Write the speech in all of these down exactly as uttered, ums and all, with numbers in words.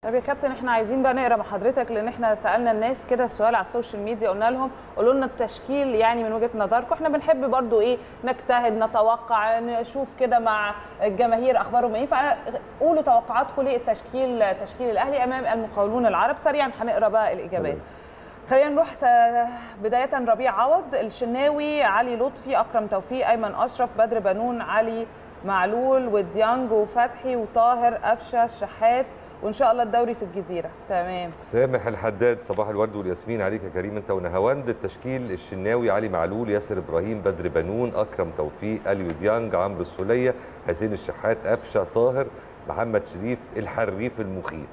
طب يا كابتن، احنا عايزين بقى نقرا مع حضرتك، لان احنا سالنا الناس كده السؤال على السوشيال ميديا، قلنا لهم قولوا لنا التشكيل يعني من وجهه نظركم. احنا بنحب برضو ايه نجتهد نتوقع نشوف كده مع الجماهير اخبارهم ايه، فقولوا توقعاتكم للتشكيل تشكيل الاهلي امام المقاولون العرب. سريعا هنقرا بقى الاجابات. خلينا نروح بدايه. ربيع عوض، الشناوي، علي لطفي، اكرم توفيق، ايمن اشرف، بدر بنون، علي معلول، وديانج وفتحي وطاهر، قفشه، الشحات، وان شاء الله الدوري في الجزيره. تمام. سامح الحداد، صباح الورد والياسمين عليك يا كريم انت ونهاوند. التشكيل: الشناوي، علي معلول، ياسر ابراهيم، بدر بنون، اكرم توفيق، اليو ديانج، عمرو السوليه، حسين الشحات، قفشه، طاهر، محمد شريف الحريف المخيف.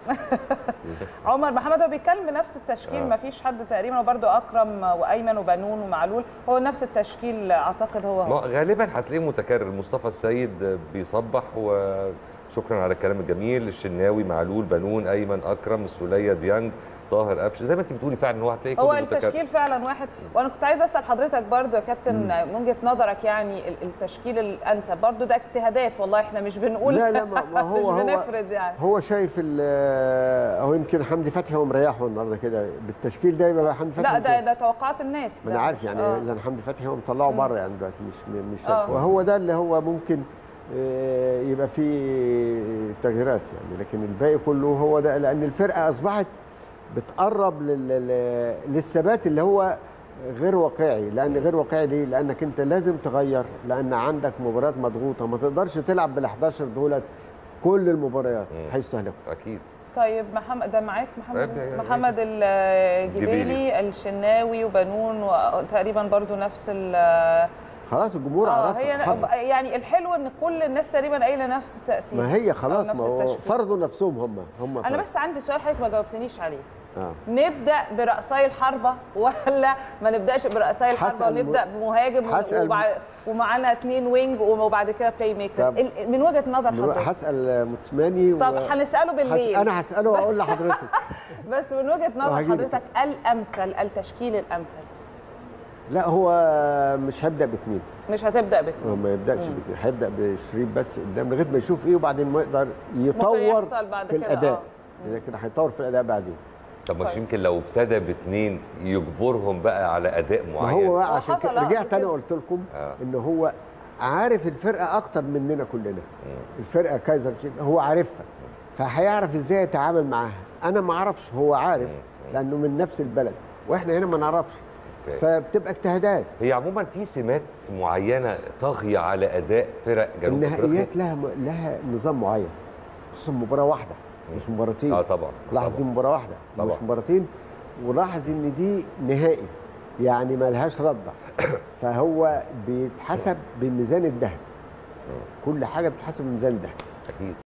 عمر محمد هو بيتكلم بنفس التشكيل، ما فيش حد تقريبا، وبرده اكرم وايمن وبنون ومعلول، هو نفس التشكيل اعتقد. هو, هو. غالبا هتلاقيه متكرر. مصطفى السيد بيصبح وشكرا على الكلام الجميل. الشناوي، معلول، بنون، ايمن، اكرم، السوليه، ديانج، طاهر، قفشه، زي ما انت بتقولي فعلا هو هتلاقيه هو التشكيل فعلا واحد. وانا كنت عايزه اسال حضرتك برضو يا كابتن من وجهه نظرك يعني التشكيل الانسب، برضو ده اجتهادات والله، احنا مش بنقول لا لا ما هو مش بنفرض يعني. هو شايف هو يمكن حمدي فتحي هو مريحه النهارده كده بالتشكيل ده، يبقى حمدي فتحي. لا ده ده توقعات الناس. ما انا عارف يعني اذا حمدي فتحي هو مطلعه بره يعني دلوقتي مش مش وهو ده اللي هو ممكن يبقى فيه تغييرات يعني، لكن الباقي كله هو ده، لان الفرقه اصبحت بتقرب للثبات اللي هو غير واقعي. لان غير واقعي ليه؟ لانك انت لازم تغير، لان عندك مباريات مضغوطه، ما تقدرش تلعب بال احداشر دولت كل المباريات هيستهلكوا اكيد. طيب محمد ده معاك، محمد محمد الجبيلي، الشناوي وبنون، وتقريبا برضو نفس ال خلاص الجمهور اه عرفها. هي يعني الحلو ان كل الناس تقريبا قايله نفس التاثير. ما هي خلاص، ما هو فرضوا نفسهم هم هم انا بس عندي سؤال حضرتك ما جاوبتنيش عليه. آه. نبدا برأسي الحربه ولا ما نبداش برأسي الحربه ونبدا بمهاجم وبعد ومعانا اثنين وينج وبعد كده بلاي ميكر؟ من وجهه نظر حضرتك. هسال موسيماني. طب هنساله بالليل. انا هساله واقول لحضرتك. بس من وجهه نظر حضرتك الامثل، التشكيل الامثل. لا هو مش هيبدا باثنين. مش هتبدا باثنين. هو ما يبداش باثنين، هيبدا بشريف بس قدام لغايه ما يشوف ايه، وبعدين ما يقدر يطور في الاداء. لكن هيطور في الاداء بعدين. طب مش يمكن لو ابتدى باثنين يجبرهم بقى على اداء معين؟ ما هو بقى عشان كده رجعت انا قلت لكم آه. ان هو عارف الفرقه اكتر مننا كلنا. مم. الفرقه كايزر هو عارفها، فهيعرف ازاي يتعامل معاها. انا ما اعرفش، هو عارف. مم. لانه من نفس البلد واحنا هنا ما نعرفش. فبتبقى اجتهادات. هي عموما في سمات معينه طاغيه على اداء فرق جنوب افريقيا. النهائيات لها لها نظام معين، خصوصا مباراه واحده مش مباراتين. اه طبعا. لاحظ دي مباراه واحده طبعا. مش مباراتين، ولاحظ ان دي نهائي يعني ما لهاش رده. فهو بيتحسب بميزان الذهب، كل حاجه بتتحسب بميزان الذهب. اكيد.